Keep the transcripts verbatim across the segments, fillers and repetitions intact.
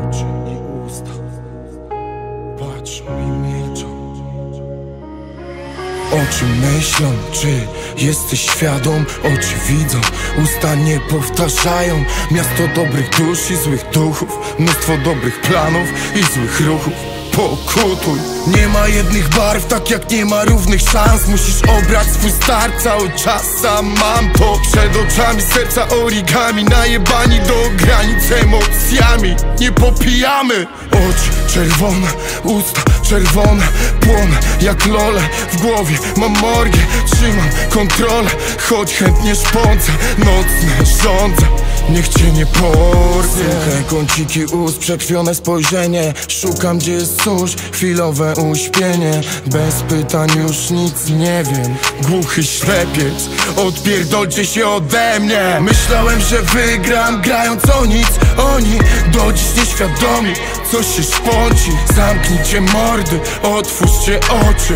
Oczy i usta patrzą i milczą. Oczy myślą, czy jesteś świadom? Oczy widzą, usta nie powtarzają. Miasto dobrych dusz i złych duchów, mnóstwo dobrych planów i złych ruchów. Pokutuj. Nie ma jednych barw, tak jak nie ma równych szans. Musisz obrać swój start, cały czas sam mam to przed oczami. Serca origami, najebani do granic emocjami. Nie popijamy. Oczy czerwone, usta czerwone, płonę jak lole. W głowie mam morgię, trzymam kontrolę, choć chętnie szpącę. Nocne rządzę, niech cię nie porwie. Suche kąciki ust, przekrwione spojrzenie. Szukam, gdzie jest susz, chwilowe uśpienie. Bez pytań już nic nie wiem. Głuchy ślepiec, odpierdolcie się ode mnie. Myślałem, że wygram, grając o nic. Oni do dziś nieświadomi, coś się szpąci. Zamknijcie mordy, otwórzcie oczy.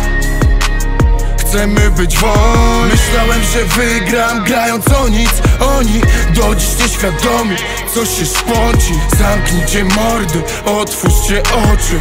Chcemy być wolni. Myślałem, że wygram, grając o nic. Oni do dziś nieświadomi, coś się szpąci. Zamknijcie mordy, otwórzcie oczy.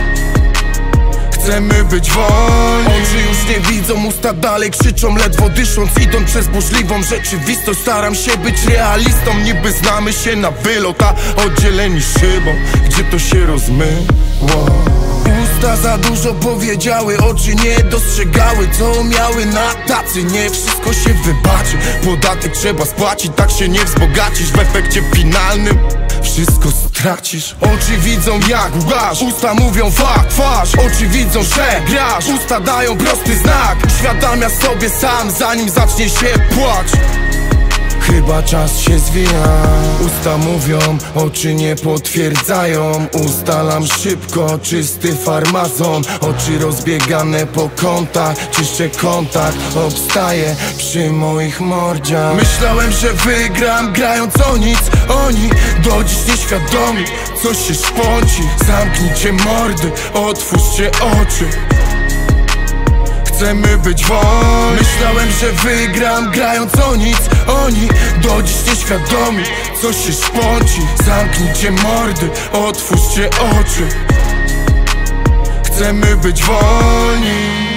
Chcemy być wolni. Oczy już nie widzą, usta dalej krzyczą, ledwo dysząc, idąc przez burzliwą rzeczywistość. Staram się być realistą, niby znamy się na wylot, a oddzieleni szybą, gdzie to się rozmyło. Usta za dużo powiedziały, oczy nie dostrzegały, co miały na tacy. Nie wszystko się wybaczy, podatek trzeba spłacić, tak się nie wzbogacisz. W efekcie finalnym wszystko stracisz. Oczy widzą jak łgasz, usta mówią fakt, twarz. Oczy widzą, że grasz, usta dają prosty znak. Uświadamia sobie sam, zanim zacznie się płacz. Chyba czas się zwija. Usta mówią, oczy nie potwierdzają. Ustalam szybko, czysty farmazon. Oczy rozbiegane po kątach, czyszczę kontakt, obstaję przy moich mordziach. Myślałem, że wygram, grając o nic. Oni do dziś nieświadomi, coś się szpąci. Zamknijcie mordy, otwórzcie oczy. Chcemy być wolni. Myślałem, że wygram, grając o nic. Oni do dziś nieświadomi, coś się szpąci. Zamknijcie mordy, otwórzcie oczy. Chcemy być wolni.